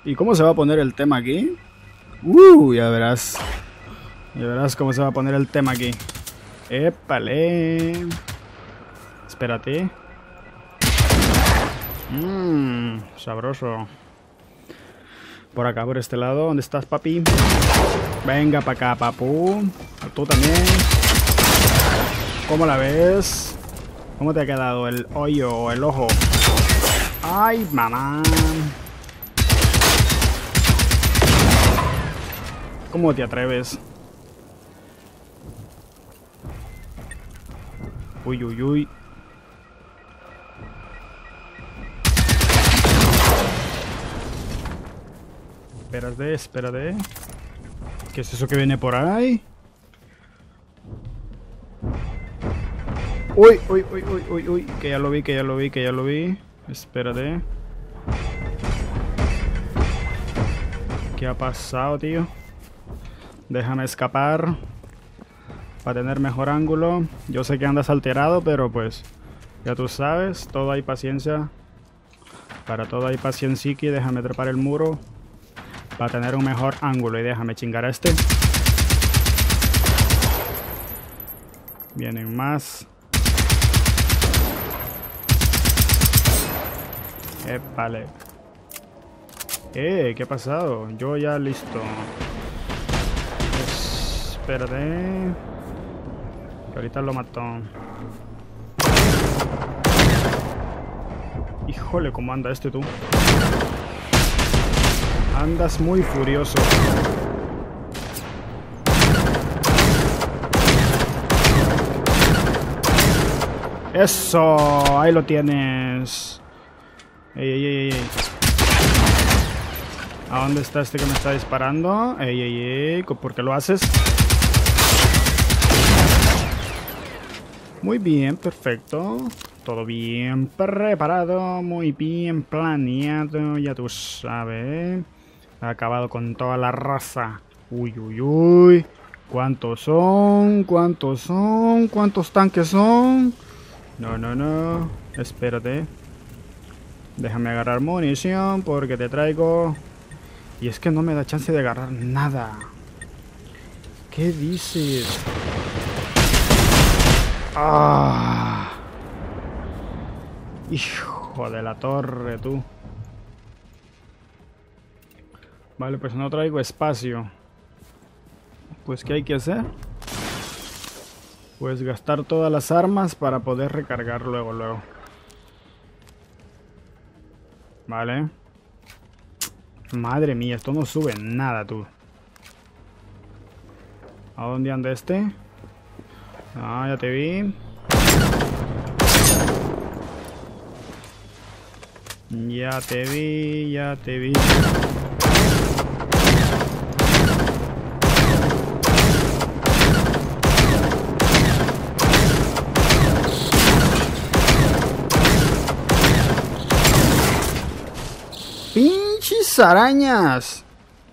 ¿Y cómo se va a poner el tema aquí? Ya verás. Ya verás cómo se va a poner el tema aquí. Épale. Espérate. Sabroso. Por acá, por este lado. ¿Dónde estás, papi? Venga para acá, papu. Tú también. ¿Cómo la ves? ¿Cómo te ha quedado el hoyo o el ojo? ¡Ay, mamá! ¿Cómo te atreves? Uy, uy, uy. Espérate, espérate. ¿Qué es eso que viene por ahí? Uy, uy, uy, uy, uy, uy. Que ya lo vi, que ya lo vi, que ya lo vi. Espérate. ¿Qué ha pasado, tío? Déjame escapar. Para tener mejor ángulo. Yo sé que andas alterado, pero pues... Ya tú sabes, todo hay paciencia. Para todo hay paciencia. Déjame trepar el muro. Para tener un mejor ángulo. Y déjame chingar a este. Vienen más. Vale. ¿Qué ha pasado? Yo ya listo. Espérate. Que ahorita lo mató. Híjole, ¿cómo anda este tú? Andas muy furioso. Eso, ahí lo tienes. Ey, ey, ey, ey. ¿A dónde está este que me está disparando? Ey, ey, ey. ¿Por qué lo haces? Muy bien, perfecto. Todo bien preparado, muy bien planeado, ya tú sabes. Ha acabado con toda la raza. Uy, uy, uy. ¿Cuántos son? ¿Cuántos son? ¿Cuántos tanques son? No, no, no. Espérate. Déjame agarrar munición porque te traigo... Y es que no me da chance de agarrar nada. ¿Qué dices? ¡Ah! Hijo de la torre, tú. Vale, pues no traigo espacio. Pues, ¿qué hay que hacer? Pues gastar todas las armas para poder recargar luego. Vale. Madre mía, esto no sube nada, tú. ¿A dónde anda este? Ah, ya te vi. Ya te vi, ya te vi. ¡Pinches arañas!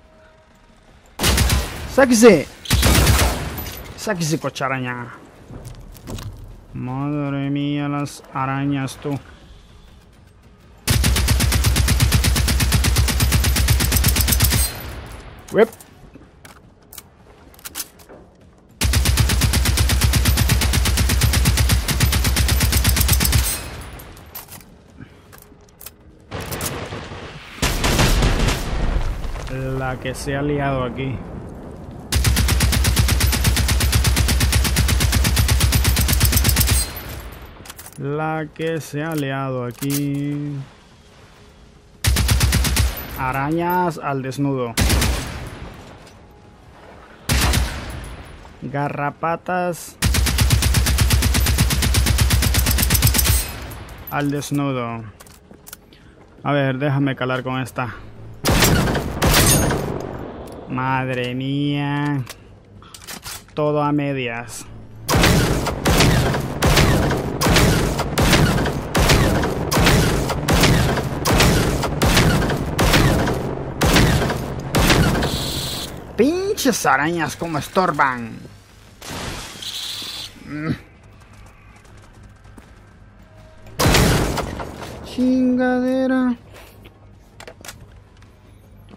¡Sáquese! ¡Sáquese, cocharaña! Madre mía, las arañas, tú. Whip. La que se ha liado aquí. La que se ha liado aquí. Arañas al desnudo. Garrapatas al desnudo. A ver, déjame calar con esta. Madre mía. Todo a medias. Pinches arañas como estorban. Chingadera.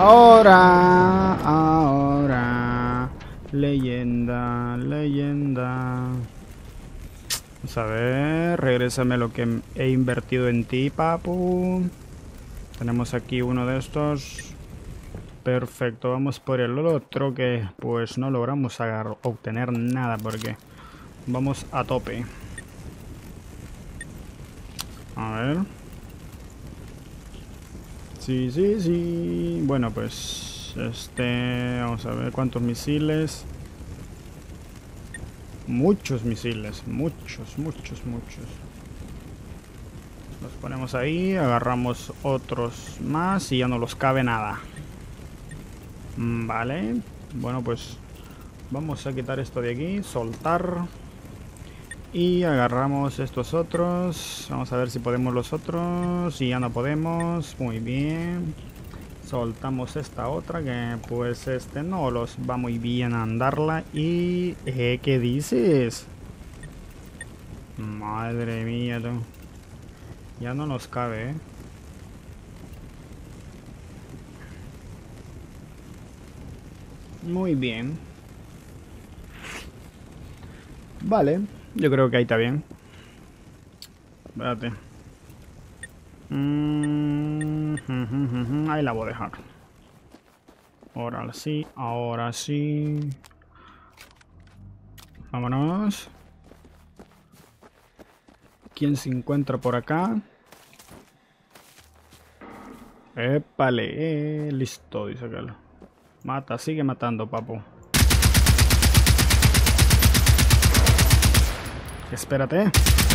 Ahora. Leyenda, leyenda. Vamos a ver, regrésame lo que he invertido en ti, papu. Tenemos aquí uno de estos. Perfecto, vamos por el otro que pues no logramos obtener nada porque vamos a tope. A ver. Sí, sí, sí. Bueno, pues vamos a ver cuántos misiles. Muchos misiles, muchos. Los ponemos ahí, agarramos otros más y ya no los cabe nada. Vale, bueno pues vamos a quitar esto de aquí, soltar. Y agarramos estos otros. Vamos a ver si podemos los otros. Si ya no podemos, muy bien. Soltamos esta otra que pues no los va muy bien a andarla. Y ¿qué dices? Madre mía, tú. Ya no nos cabe, ¿eh? Muy bien. Vale, yo creo que ahí está bien. Espérate. Ahí la voy a dejar. Ahora sí, ahora sí. Vámonos. ¿Quién se encuentra por acá? Épale, listo, dice aquel. Mata, sigue matando, papu. Espérate.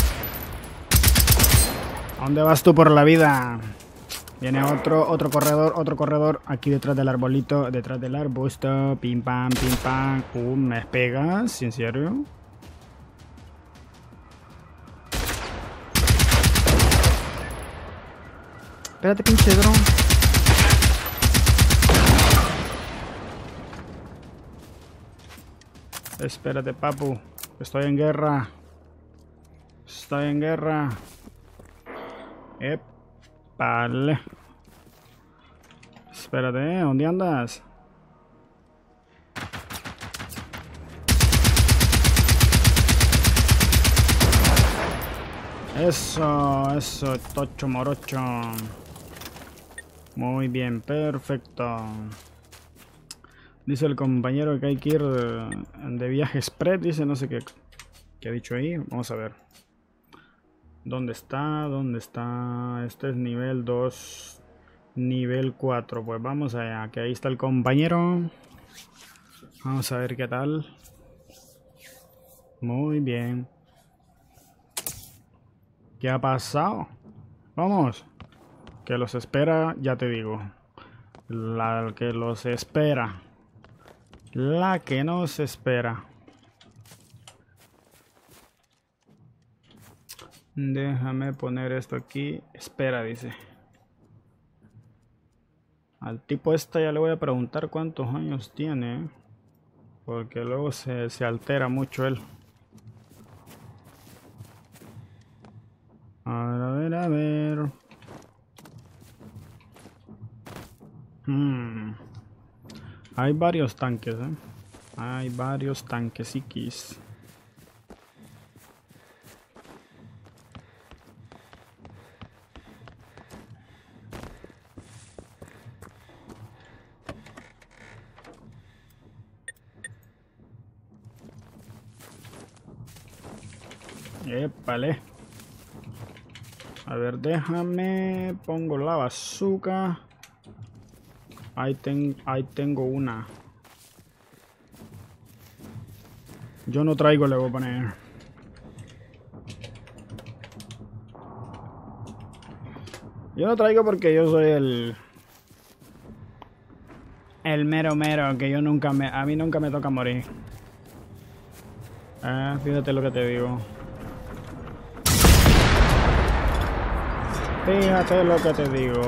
¿A dónde vas tú por la vida? Viene otro corredor. Aquí detrás del arbolito, detrás del arbusto. Pim pam, pim pam. ¿Me pegas? ¿En serio? Espérate, pinche dron. Espérate, papu. Estoy en guerra. Vale. Espérate, ¿dónde andas? Eso, tocho morocho. Muy bien, perfecto. Dice el compañero que hay que ir de viaje express, dice, no sé qué ha dicho ahí. Vamos a ver. ¿Dónde está? Este es nivel 2, nivel 4. Pues vamos allá, que ahí está el compañero. Vamos a ver qué tal. Muy bien. ¿Qué ha pasado? Vamos. Que los espera, ya te digo. La que los espera. La que nos espera. Déjame poner esto aquí. Espera, dice. Al tipo este ya le voy a preguntar cuántos años tiene. Porque luego se altera mucho él. A ver, a ver. Hay varios tanques, Hay varios tanquesiquis. Épale. A ver, déjame. Pongo la bazooka. Ahí tengo una. Yo no traigo, le voy a poner. Yo no traigo porque yo soy el mero, que yo a mí nunca me toca morir. Fíjate lo que te digo. Fíjate lo que te digo.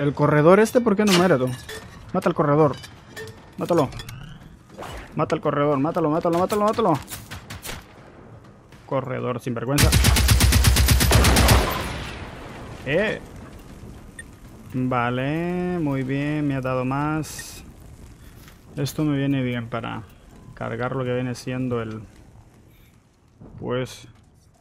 El corredor este, ¿por qué no muere tú? Mata al corredor. Mátalo. Mata al corredor. Mátalo, mátalo, mátalo, mátalo. Corredor sin vergüenza. Vale, muy bien. Me ha dado más. Esto me viene bien para cargar lo que viene siendo el... Pues...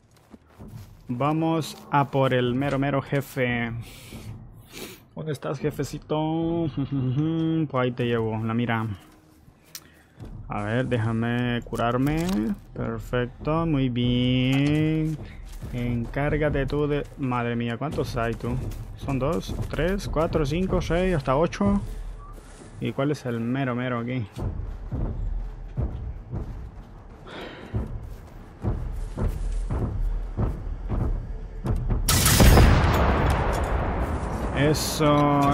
Vamos a por el mero jefe. ¿Dónde estás, jefecito? Pues ahí te llevo, la mira. A ver, déjame curarme. Perfecto, muy bien. Encárgate tú de... Madre mía, ¿cuántos hay tú? Son 2, 3, 4, 5, 6, hasta 8. ¿Y cuál es el mero aquí? Eso.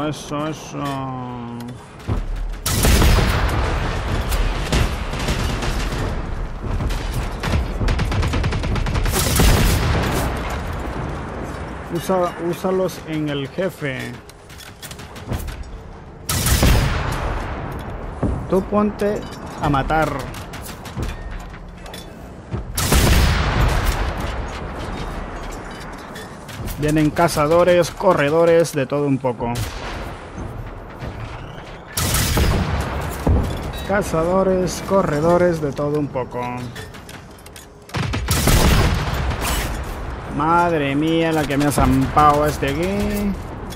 Úsalos en el jefe. Tú ponte a matar. Vienen cazadores, corredores, de todo un poco. Cazadores, corredores, de todo un poco. Madre mía, la que me ha zampado este aquí.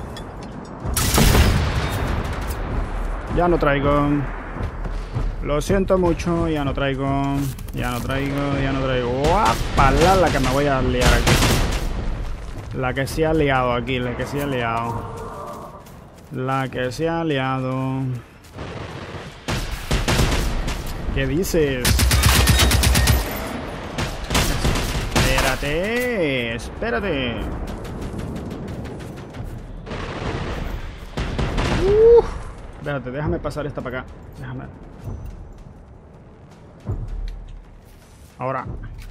Ya no traigo. Lo siento mucho, ya no traigo. Ya no traigo. ¡Guapala! La que me voy a liar aquí. La que se ha liado aquí, la que se ha liado. La que se ha liado. ¿Qué dices? Espérate. Espérate, déjame pasar esta para acá. Déjame. Ahora.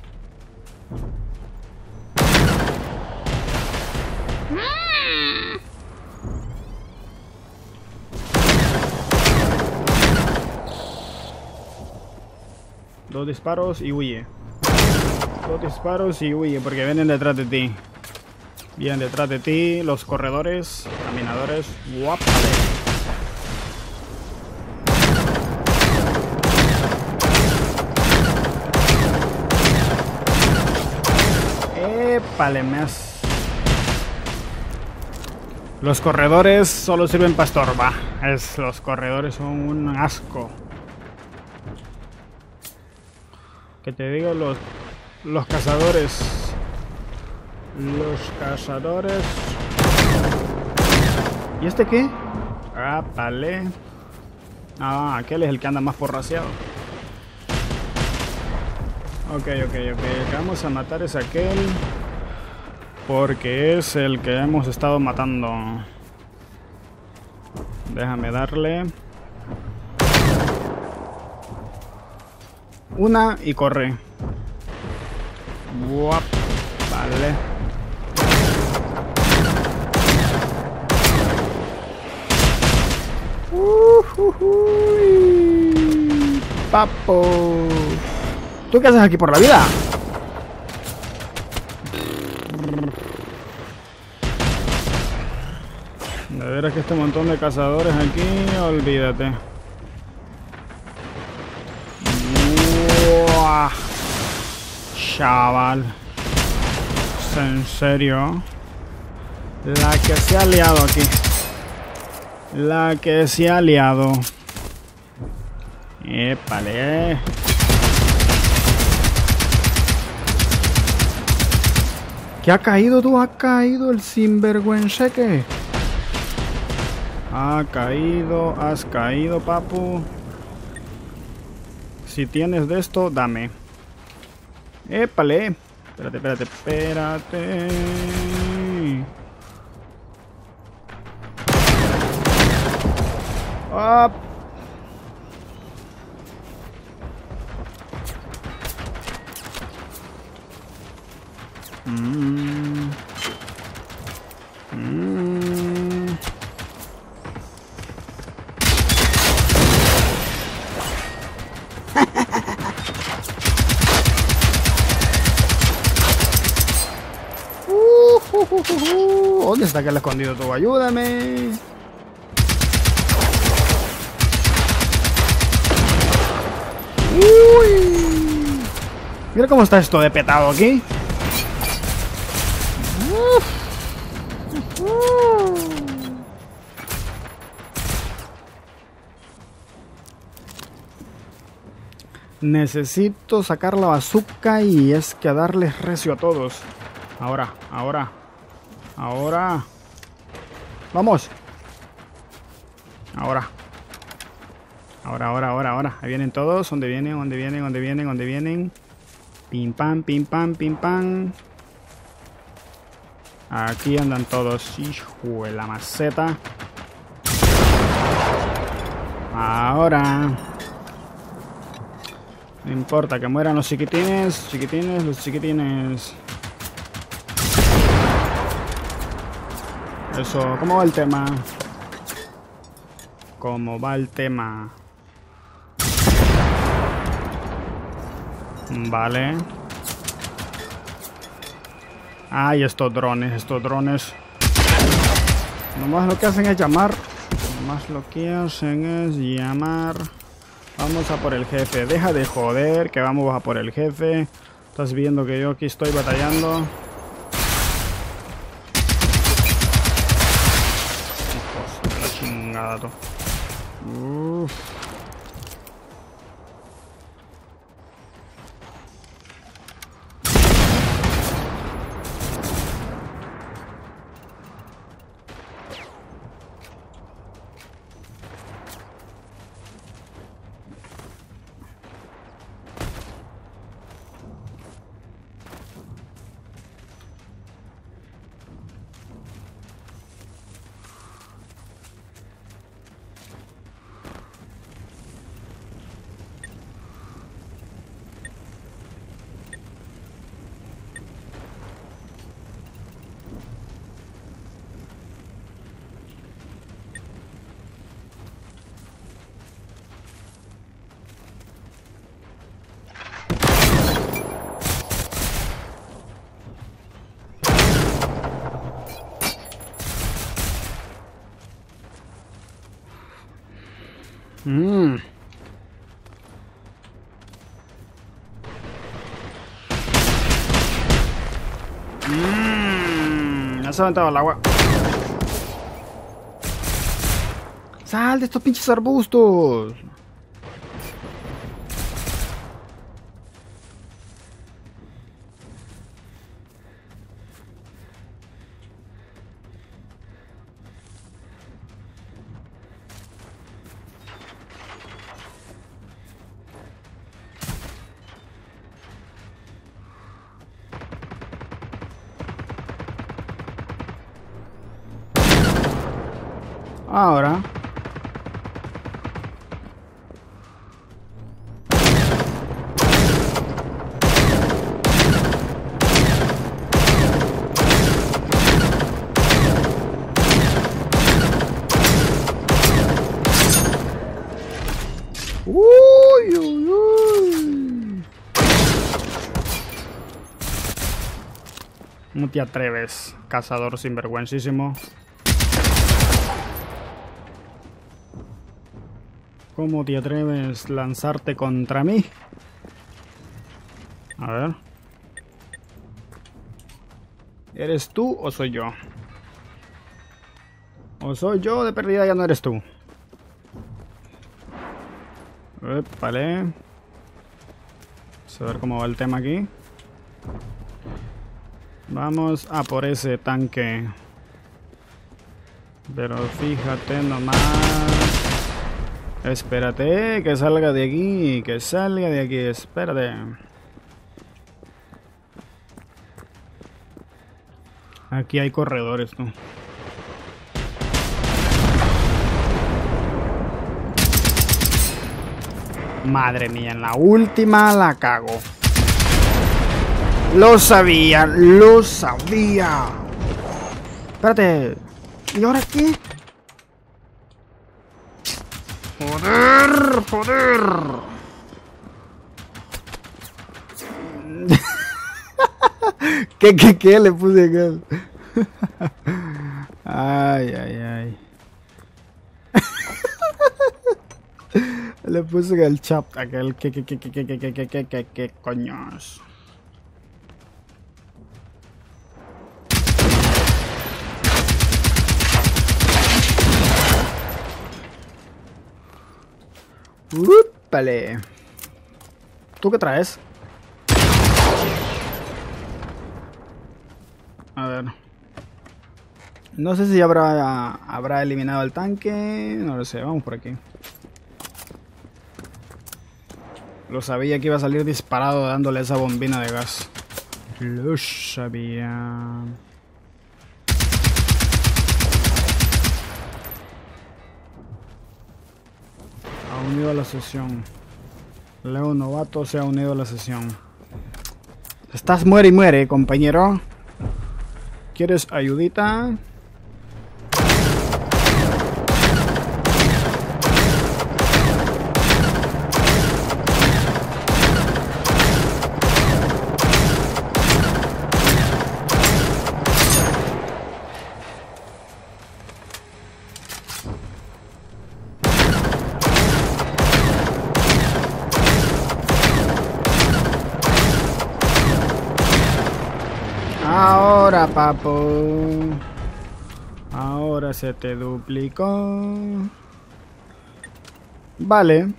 Dos disparos y huye. Dos disparos y huye porque vienen detrás de ti. Vienen detrás de ti los corredores, caminadores. Guapale. Épale, Los corredores solo sirven para estorbar. Los corredores son un asco. Que te digo, los cazadores. Los cazadores. ¿Y este qué? Ah, vale. Ah, aquel es el que anda más porraseado. Ok. El que vamos a matar es aquel. Porque es el que hemos estado matando. Déjame darle. Una y corre. Guap. Vale. Papo. ¿Tú qué haces aquí por la vida? De veras que este montón de cazadores aquí, olvídate. Uah. Chaval. En serio. La que se ha liado aquí. La que se ha liado. Épale. ¿Qué ha caído tú? ¿Ha caído el sinvergüenceque? Ha caído, has caído, papu. Si tienes de esto, dame. Épale. Espérate. ¡Up! ¿Dónde está aquel escondido tú? Ayúdame. Uy. Mira cómo está esto de petado aquí. Necesito sacar la bazooka y es que darles recio a todos. Ahora. Vamos. Ahora. Ahí vienen todos. ¿Dónde vienen? Pim pam, pim pam, pim pam. Aquí andan todos. Hijo de la maceta. Ahora. No importa que mueran los chiquitines. Los chiquitines. Eso, ¿cómo va el tema? Vale. Ay, estos drones. Nomás lo que hacen es llamar. Vamos a por el jefe. Deja de joder, que vamos a por el jefe. Estás viendo que yo aquí estoy batallando. Hijos de la chingada, tú. Uf. Ya se ha aventado al agua. ¡Sal de estos pinches arbustos! Ahora. Uy, uy, uy. No te atreves, cazador sinvergüencísimo. ¿Cómo te atreves a lanzarte contra mí? A ver. ¿Eres tú o soy yo? O soy yo, de perdida ya no eres tú. Vale. Vamos a ver cómo va el tema aquí. Vamos a por ese tanque. Pero fíjate nomás. Espérate, que salga de aquí. Que salga de aquí, espérate. Aquí hay corredores, tú. Madre mía, en la última la cago. Lo sabía, lo sabía. Espérate. ¿Y ahora qué? Joder, joder. ¿Qué? Le puse acá. Ay, ay, ay. Le puse en el chat aquel que coños. Vale. ¿Tú qué traes? A ver. No sé si habrá eliminado el tanque. No lo sé, vamos por aquí. Lo sabía que iba a salir disparado dándole esa bombina de gas. Lo sabía. Ha unido a la sesión. Leo Novato se ha unido a la sesión. Estás muere y muere, compañero. ¿Quieres ayudita? Ahora, papo. Ahora se te duplicó. Vale.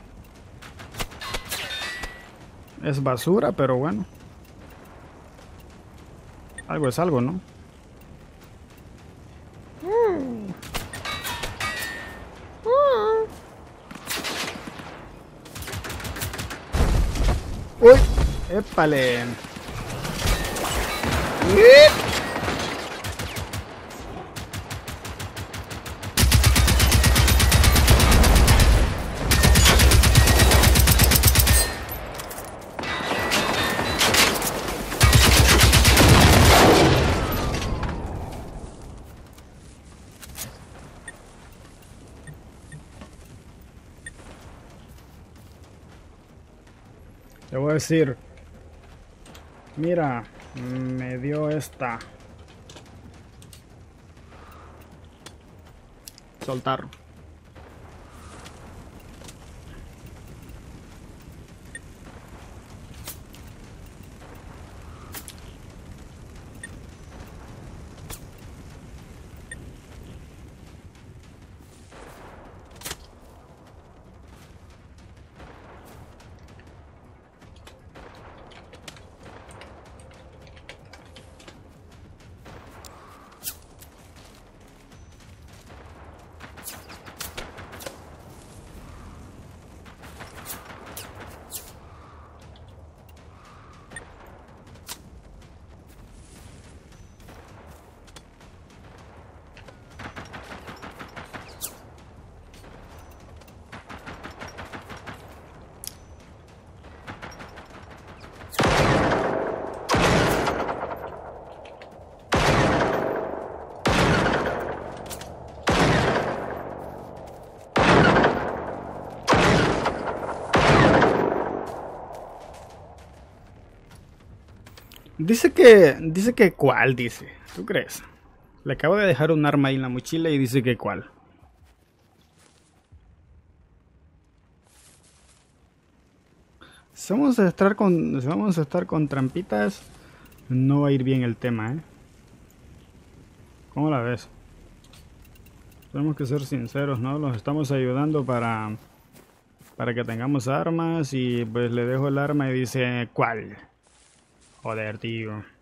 Es basura, pero bueno. Algo es algo, ¿no? ¡Uy! ¡Épale! Te voy a decir, mira, me dio esta. Soltar. Dice que cuál, dice. ¿Tú crees? Le acabo de dejar un arma ahí en la mochila y dice que cuál. Si vamos a estar con trampitas, no va a ir bien el tema, ¿eh? ¿Cómo la ves? Tenemos que ser sinceros, ¿no? Los estamos ayudando para que tengamos armas y pues le dejo el arma y dice ¿cuál? Joder, tío.